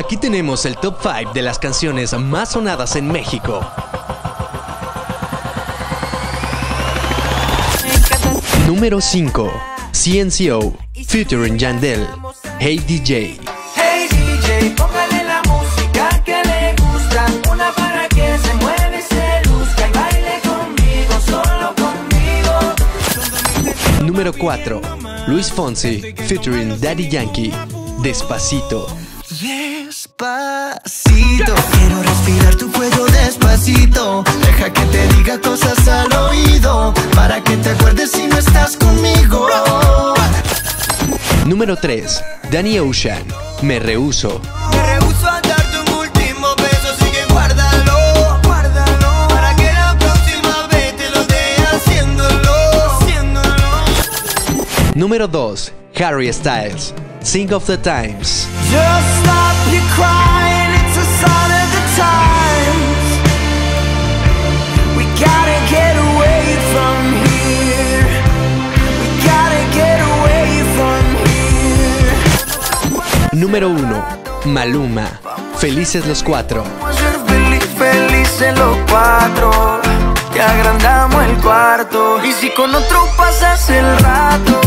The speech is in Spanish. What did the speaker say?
Aquí tenemos el top 5 de las canciones más sonadas en México. Número 5. CNCO, featuring Yandel, Hey DJ. Hey DJ, póngale la música que le gusta, una para que se mueve y se luzca y baile conmigo, solo conmigo. Número 4. Luis Fonsi, featuring Daddy Yankee, Despacito. Despacito, quiero respirar tu cuello despacito. Deja que te diga cosas al oído, para que te acuerdes si no estás conmigo. Número 3. Danny Ocean, Me Rehuso. Me rehuso a darte un último beso, así que guárdalo, guárdalo, para que la próxima vez te lo dé haciéndolo. Número 2. Harry Styles, Sing of the Times. Just stop your crying, it's a sign of the times. We gotta get away from here. We gotta get away from here. Número 1. Maluma, Felices los Cuatro. Vamos a ser felices los cuatro. Te agrandamos el cuarto. Y si con otro pasas el rato.